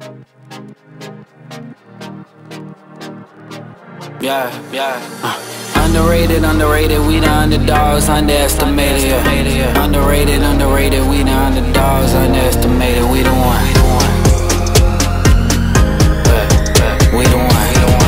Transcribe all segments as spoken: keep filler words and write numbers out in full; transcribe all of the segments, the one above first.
Yeah, yeah. Uh, underrated, underrated, we the underdogs, underestimated. Yeah. Underrated, underrated, we the underdogs, underestimated. We the one. We the one.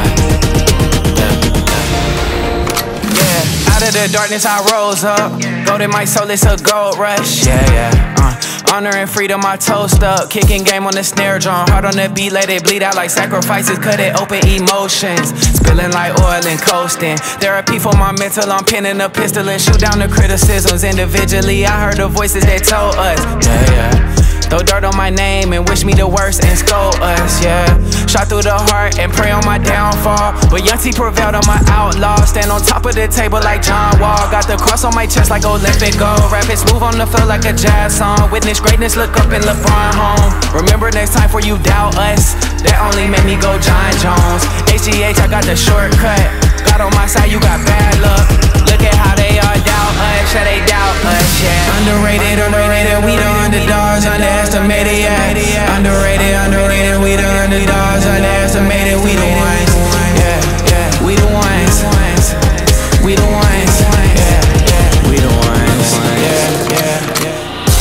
Yeah. Out of the darkness, I rose up. Golden my soul, it's a gold rush. Yeah, yeah. Uh. Honor and freedom, I toast up. Kicking game on the snare drum. Hard on the beat, let it bleed out like sacrifices. Cut it open, emotions spilling like oil and coasting. Therapy for my mental, I'm pinning a pistol and shoot down the criticisms. Individually, I heard the voices that told us, yeah, yeah. Throw dirt on my name and wish me the worst and scold us, yeah. Shot through the heart and pray on my downfall, but Young T prevailed on my outlaw. Stand on top of the table like John Wall. Got the cross on my chest like Olympic gold. Rap it smooth on the floor like a jazz song. Witness greatness, look up in LeBron home. Remember next time for you doubt us. That only made me go John Jones. H G H, I got the shortcut. God on my side, you got bad luck. Look at how they all doubt us, yeah, they doubt us, yeah. Underrated, underrated, we the underdogs, underestimated, yeah. Underrated, underrated, we the underdogs, underestimated, we the ones, yeah, yeah. We the ones, we the ones, yeah, yeah. We the ones, yeah, yeah, yeah.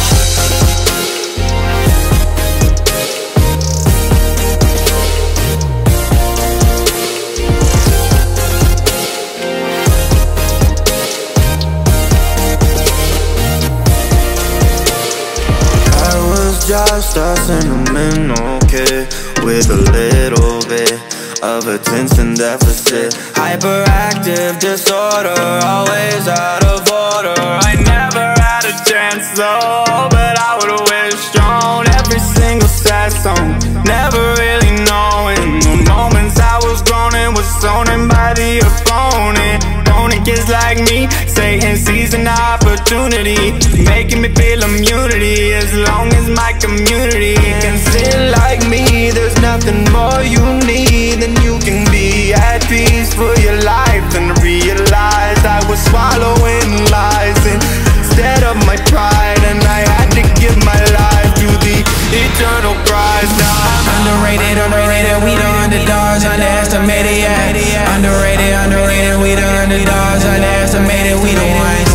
Just a sentimental kid with a little bit of attention deficit. Hyperactive disorder, always out of order. I never had a chance though, but I would've wished on every single sad song. Never really knowing the moments I was groaning was zoning by the opponent. Opponent kids like me, Satan sees an opportunity, making me feel immunity. As long as my community can sin like me, there's nothing more you need than you can be at peace for your life. And realize I was swallowing lies instead of my pride, and I had to give my life to the eternal prize. Now I'm underrated, underrated, we the underdogs, underestimated, yeah. Underrated, underrated, we the underdogs, underestimated, we the ones.